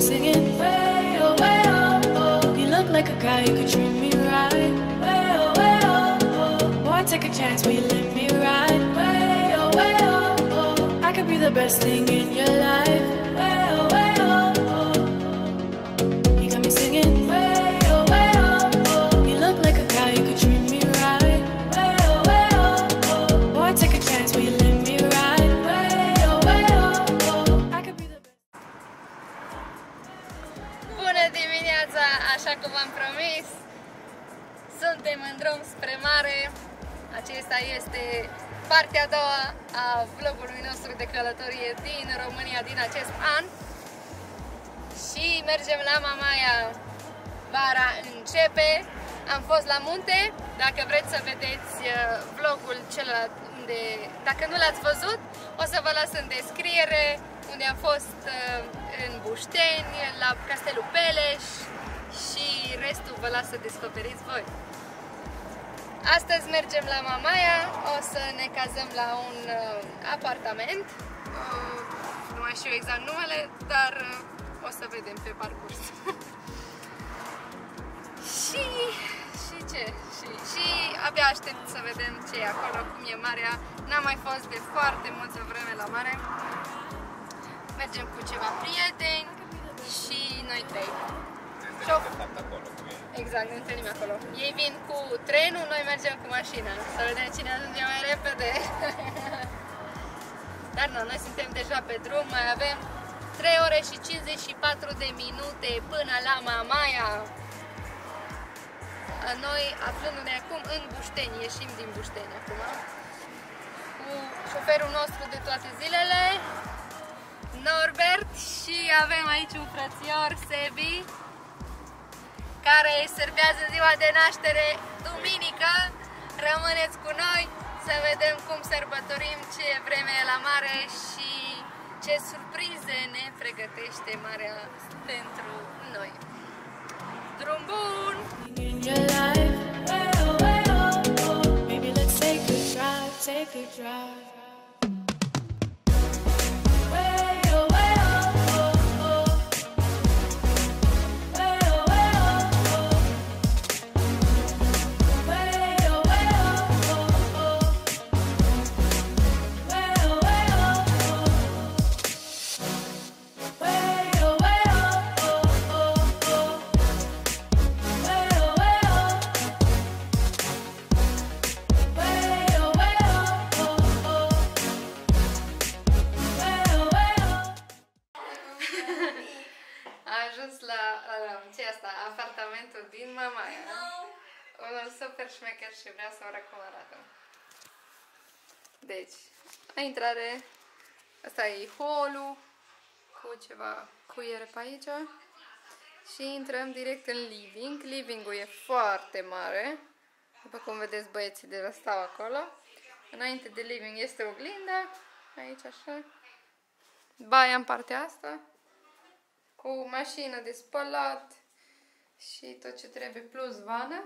singing way oh, oh. You look like a guy who could treat me right. Way oh, oh. Boy, take a chance, will you let me ride? Way oh, oh. I could be the best thing in your life. Way oh, oh. You got me singing way oh, oh. You look like a guy who could treat me right. Way oh, oh. Boy, take a chance, will you let me ride? Way oh. I could be the best. Bună dimineața, așa cum v-am promis, suntem în drum spre mare. Acesta este partea a doua a vlogului nostru de călătorie din România din acest an. Și mergem la Mamaia. Vara începe. Am fost la munte. Dacă vreți să vedeți vlogul celălalt, dacă nu l-ați văzut, o să vă las în descriere, unde am fost în Bușteni, la Castelul Peleș și restul vă las să descoperiți voi. Astăzi mergem la Mamaia, o să ne cazăm la un apartament, nu mai știu exact numele, dar o să vedem pe parcurs. Și abia aștept să vedem ce e acolo, cum e marea. N-am mai fost de foarte multă vreme la mare. Mergem cu ceva prieteni și noi trei. Exact, ne întâlnim acolo. Ei vin cu trenul, noi mergem cu mașina. Să vedem cine ajunge mai repede. Dar nu, noi suntem deja pe drum, mai avem 3 ore și 54 de minute până la Mamaia. Noi aflându-ne acum în Bușteni, ieșim din Bușteni acum cu șoferul nostru de toate zilele, Norbert, și avem aici un frățior, Sebi, care își servează ziua de naștere duminică. Rămâneți cu noi să vedem cum sărbătorim, ce vreme e la mare și ce surprize ne pregătește marea pentru noi. Drum bun! In your life, way oh. Maybe let's take a drive, take a drive. Way oh, oh. Way oh, oh. Way oh, oh. Way oh, oh. Way oh, apartamentul din Mamaia. Unul super șmecher și vreau să arăt cum arată. Deci, la intrare, asta e hall-ul cu ceva cuiere pe aici și intrăm direct în living. Living-ul e foarte mare, după cum vedeți băieții de la stau acolo. Înainte de living este oglinda, aici așa, baia în partea asta, cu mașină de spălat și tot ce trebuie, plus vană.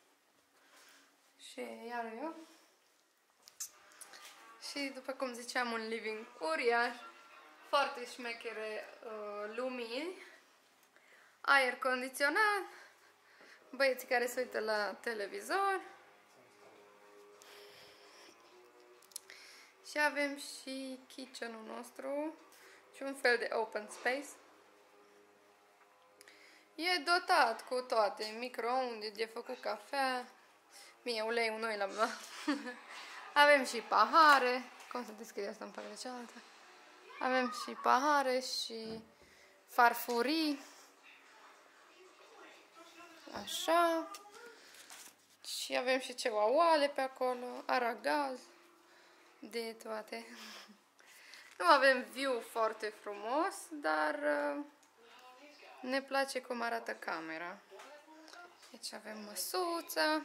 Și iar eu. Și după cum ziceam, un living uriaș, foarte șmechere lumini, aer condiționat, băieții care se uită la televizor. Și avem și kitchen-ul nostru și un fel de open space. E dotat cu toate, microunde, de făcut cafea, mie uleiul noi l-am luat. Avem și pahare, cum să deschide asta în partea cealaltă? Avem și pahare și farfurii, așa, și avem și ceva oale pe acolo, aragaz, de toate. Nu avem view foarte frumos, dar ne place cum arată camera. Aici avem măsuța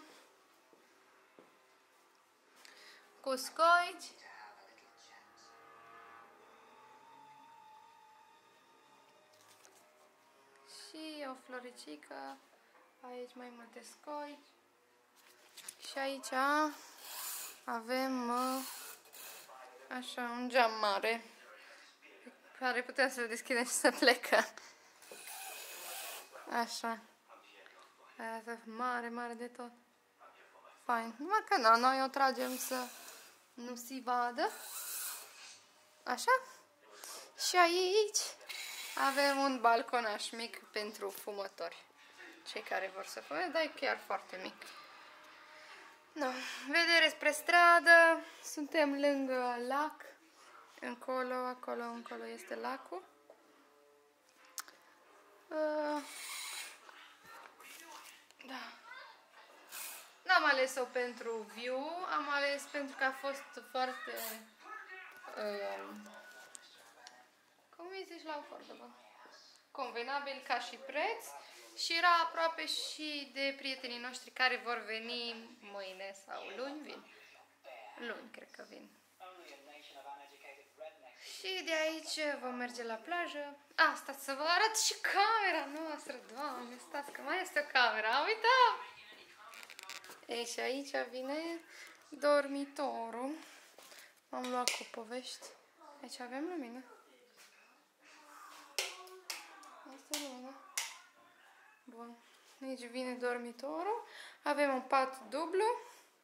cu scoici. Și o floricică. Aici mai multe scoici. Și aici avem așa un geam mare, care putem să-l deschidem și să plecăm. Așa. Arată mare, mare de tot. Fain. Numai că na, noi o tragem să nu se vadă. Așa. Și aici avem un balconaș mic pentru fumători. Cei care vor să fumeze, dar e chiar foarte mic. No. Vedere spre stradă. Suntem lângă lac. Încolo, acolo, încolo este lacul. Da. N-am ales-o pentru view, am ales pentru că a fost foarte... cum îi zici la affordable? Convenabil ca și preț și era aproape și de prietenii noștri care vor veni mâine sau luni vin. Luni, cred că vin. Și de aici vom merge la plajă. Stați să vă arăt și camera noastră, Doamne, stați că mai este o cameră, am uitat! Ei, și aici vine dormitorul. Am luat cu povești. Aici avem lumină. Asta e lumină. Bun. Aici vine dormitorul. Avem un pat dublu.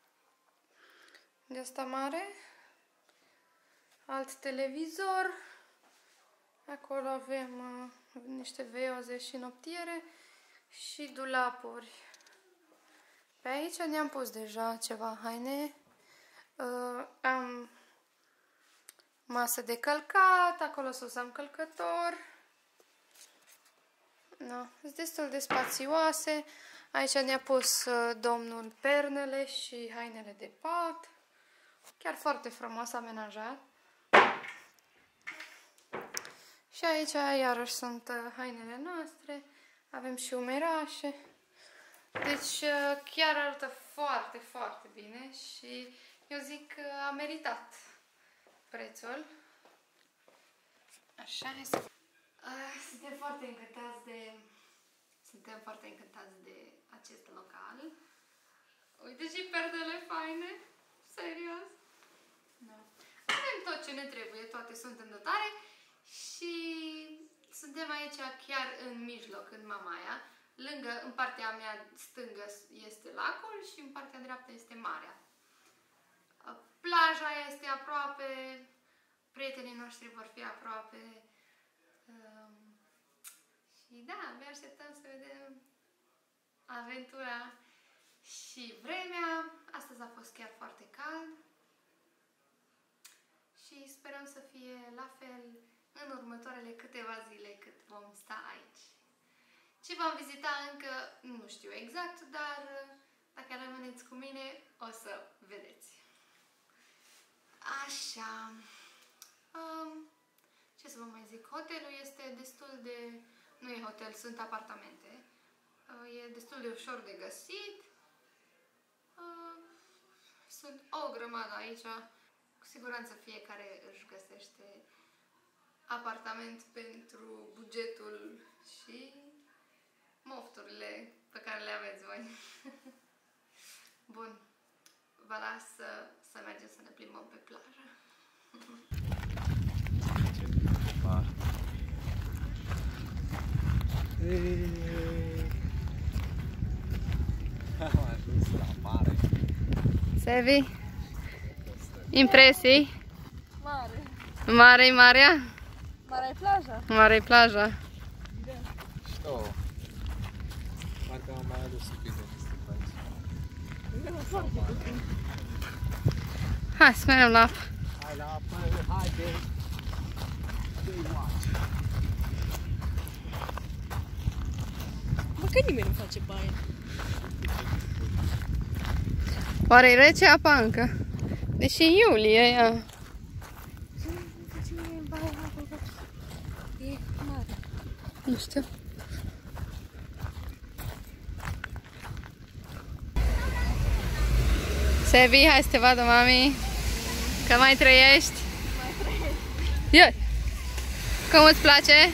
De asta mare. Alt televizor. Acolo avem niște veioze și noptiere și dulapuri. Pe aici ne-am pus deja ceva haine. Am masă de călcat, acolo sus am călcător. No, sunt destul de spațioase. Aici ne-a pus domnul pernele și hainele de pat. Chiar foarte frumos amenajat. Și aici iarăși sunt hainele noastre. Avem și umerașe. Deci chiar arată foarte, foarte bine și eu zic că a meritat prețul. Așa, suntem foarte încântați de acest local. Uite și perdele faine. Serios. Da. Avem tot ce ne trebuie, toate sunt în dotare și suntem aici chiar în mijloc, în Mamaia. Lângă, în partea mea stângă este lacul și în partea dreaptă este marea. Plaja este aproape, prietenii noștri vor fi aproape. Și da, abia așteptăm să vedem aventura și vremea. Astăzi a fost chiar foarte cald și sperăm să fie la fel în următoarele câteva zile cât vom sta aici. Ce vom vizita încă nu știu exact, dar dacă rămâneți cu mine o să vedeți. Așa. Ce să vă mai zic? Hotelul este destul de... Nu e hotel, sunt apartamente. E destul de ușor de găsit. Sunt o grămadă aici. Cu siguranță fiecare își găsește apartament pentru bugetul și mofturile pe care le aveți voi. Bun. Vă las să mergem să ne plimbăm pe plajă. Am ajuns la mare. Sevi? Impresii? Mare. Mare-i marea? Mare-i plaja. Mare-i plaja. Știu. Parcă am mai adus un pic de aici. Hai să mergem la apă. Hai la apă, haide! Bă, că nimeni nu face baie. Oare-i rece apa încă? Deși în iulie ea. E mare. Nu știu. Sevi, hai să te vadă mami. Că mai trăiești. Mai trăiești. Ia! Cum îți place?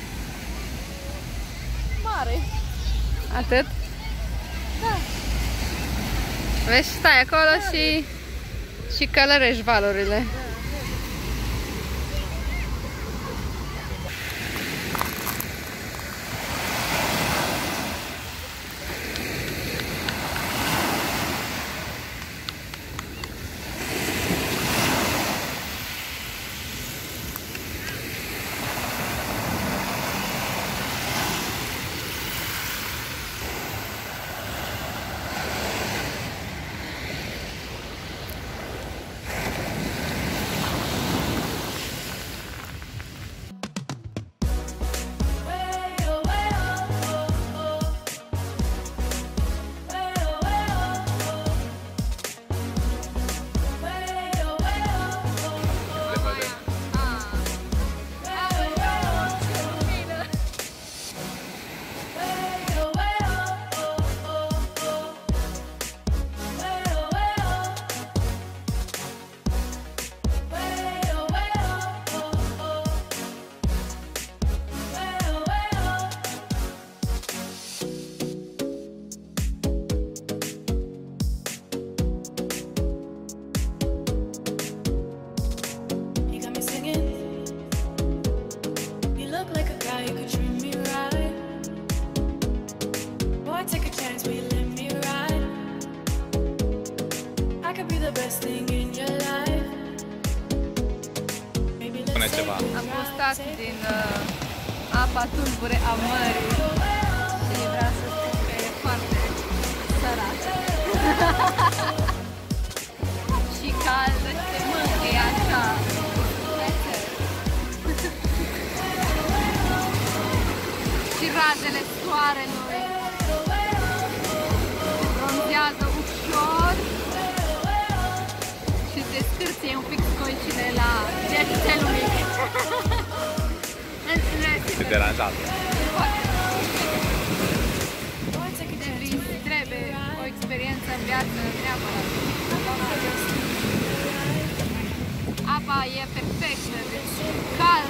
Mare. Atât? Da. Vezi, stai acolo și călărești valurile. sărat din apa tulbure a mării și vreau să spun că e foarte sărat și cald și te mângâie așa. Și razele soarelui bronzează ușor și te scârție un pic scoicile la cetățelul mic. Te deranjează. Trebuie o experiență în viață neapărat. Apa e perfectă, deci cald.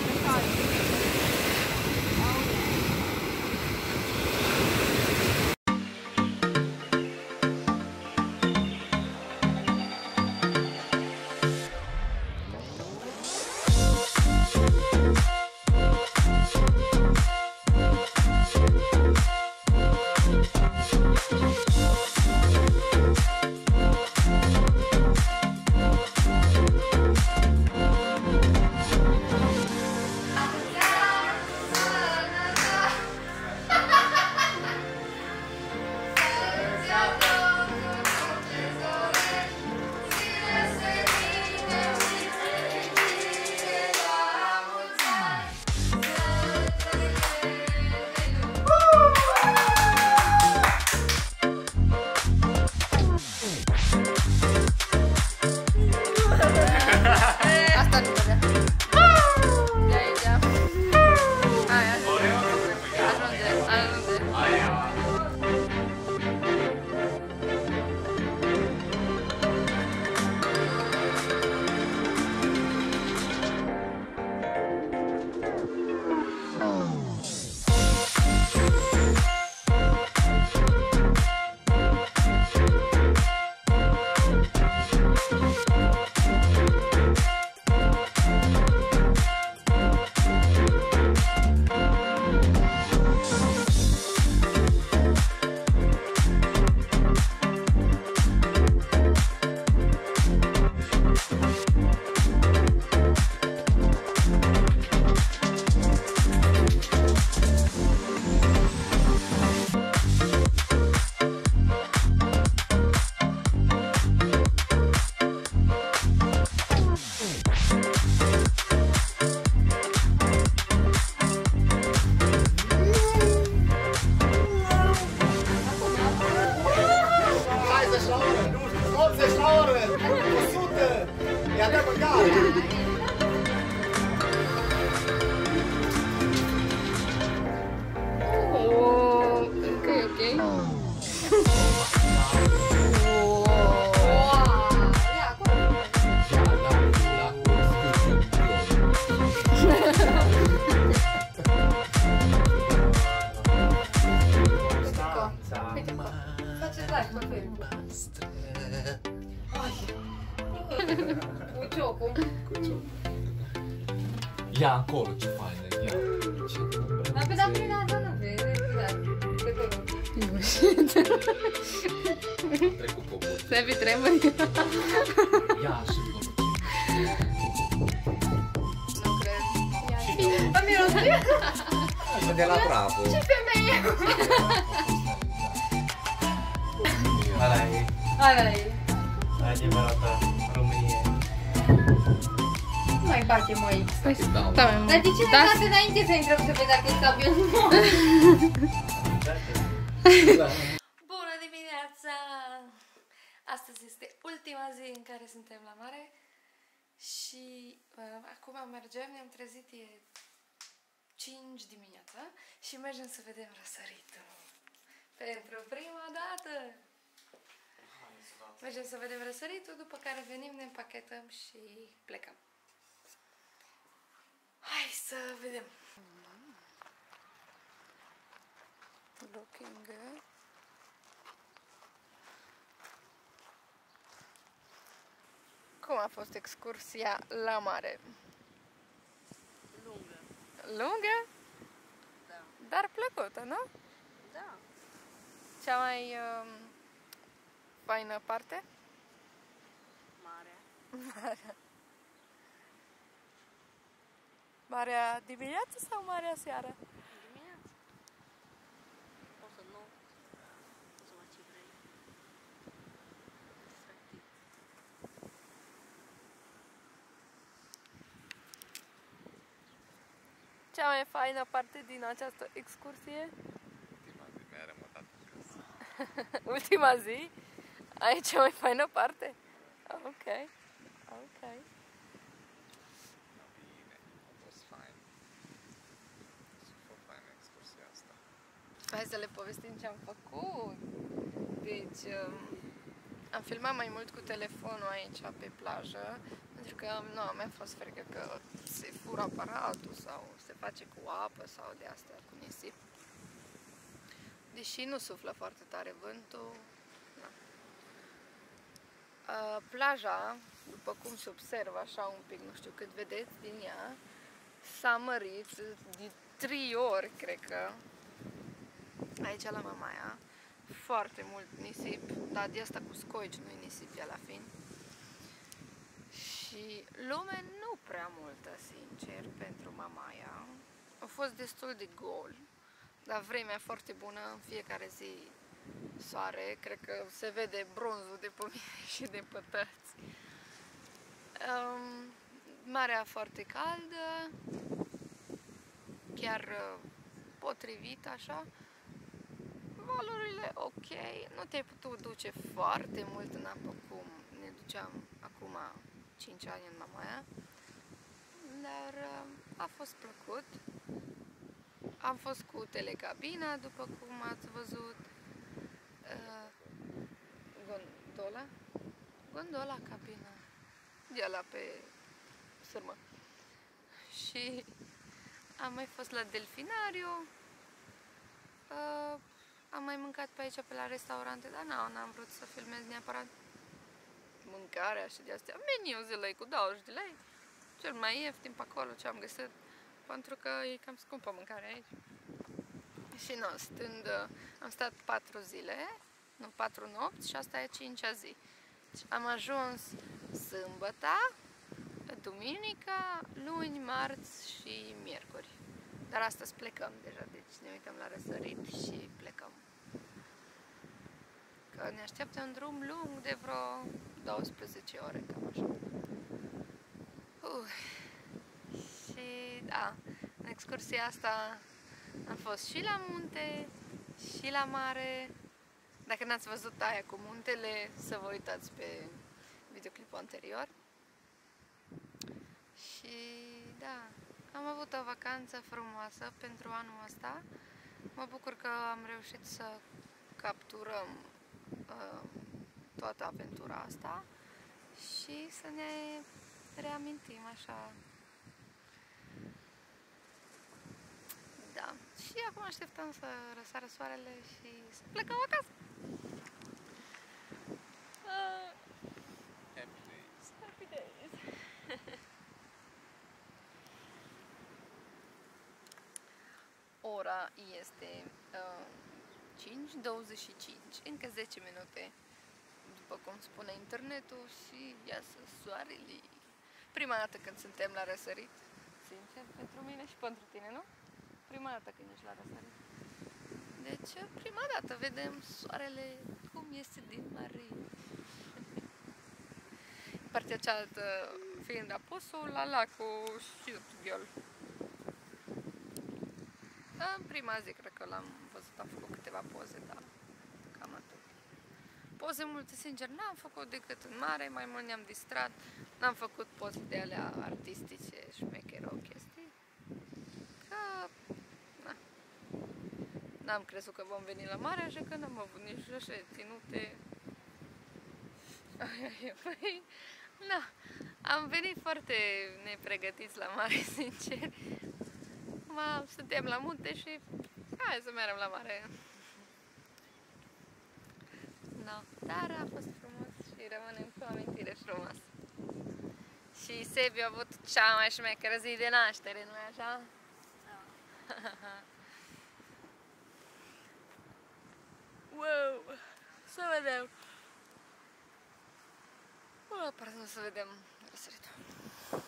Cu ciocul. Ia acolo, ce faină, ia. Dar pe da prin asta nu vezi, pe tot. Trec cu popul. Sebi tremuri. Ia și Nu cred. Mă miroase. și de la bravo. Ce femeie. Ala e adevărata România. Nu mai facem aici. Păi, Da. da, mai mult. Dar de ce Da, ne-am dat înainte să intrăm să vedem dacă este avion nou? Bună dimineața! Astăzi este ultima zi în care suntem la mare și acum mergem, ne-am trezit, e 5 dimineața și mergem să vedem răsăritul. Pentru prima dată! Mergem să vedem răsăritul, după care venim, ne împachetăm și plecăm. Hai să vedem! Looking good. Cum a fost excursia la mare? Lungă. Lungă? Da. Dar plăcută, nu? Da. Cea mai faină parte? Mare. Marea. Marea dimineață sau marea seară? Dimineața. O să nu. O să faci ce vrei. Distractiv. Cea mai faină parte din această excursie? Ultima zi mi-a remontat acasă. Ultima zi? Ai cea mai faină parte? Ok. Ok. No, bine, a fost fain. Super faină excursia asta. Hai să le povestim ce am făcut. Deci, am filmat mai mult cu telefonul aici pe plajă, pentru că nu, mi-a fost frică că se fură aparatul sau se face cu apă sau de astea cu nisip. Deși nu suflă foarte tare vântul. Na. Plaja, după cum se observă așa un pic, nu știu cât vedeți din ea, s-a mărit de 3 ori, cred că, aici la Mamaia. Foarte mult nisip, dar de asta cu scoici, nu-i nisip ea la fin. Și lume nu prea multă, sincer, pentru Mamaia. A fost destul de gol, dar vremea foarte bună, în fiecare zi soare, cred că se vede bronzul de pe mine și de pe tăți. Marea foarte caldă, chiar potrivit așa. Valurile ok, nu te-ai putut duce foarte mult în apă cum ne duceam acum 5 ani în Mamaia, dar a fost plăcut. Am fost cu telecabina, după cum ați văzut, gondola, cabina, de la pe sârmă. Și am mai fost la delfinariu. Am mai mâncat pe aici, pe la restaurante, dar n-am vrut să filmez neapărat mâncarea și de astea. Meniu zilei cu 20 de lei, cel mai ieftin pe acolo ce am găsit, pentru că e cam scumpă mâncarea aici. Și nu, am stat 4 zile, nu 4 nopți și asta e 5-a zi. Deci am ajuns sâmbătă, duminica, luni, marți și miercuri. Dar astăzi plecăm deja, deci ne uităm la răsărit și plecăm. Că ne așteaptă un drum lung de vreo 12 ore, cam așa. Și da, în excursia asta am fost și la munte, și la mare. Dacă n-ați văzut aia cu muntele, să vă uitați pe videoclipul anterior. Și da, am avut o vacanță frumoasă pentru anul ăsta. Mă bucur că am reușit să capturăm toată aventura asta și să ne reamintim așa. Da, și acum așteptăm să răsară soarele și să plecăm acasă. Happy days. Happy days. Ora este 5:25, încă 10 minute, după cum spune internetul, și iasă soarele. Prima dată când suntem la răsărit, sincer, pentru mine și pentru tine, nu? Prima dată când ești la răsărit. Deci, prima dată vedem soarele cum iese din mare. Partea cealaltă fiind apusul la lacul Șiutghiol. În prima zi cred că l-am văzut, am făcut câteva poze, dar cam atât. Poze multe, sincer, n-am făcut decât în mare, mai mult ne-am distrat, n-am făcut poze de alea artistice, șmechere, o chestii. Că, na, n-am crezut că vom veni la mare, așa că n-am avut nici așa ținute. Na, am venit foarte nepregătiți la mare, sincer. Suntem la munte și hai să mergem la mare. No, dar a fost frumos și rămânem cu o amintire frumoasă. Și Sebi a avut cea mai șmecheră zi de naștere, nu-i așa? Wow! Să vedem! Pardon, să vedem răsăritul.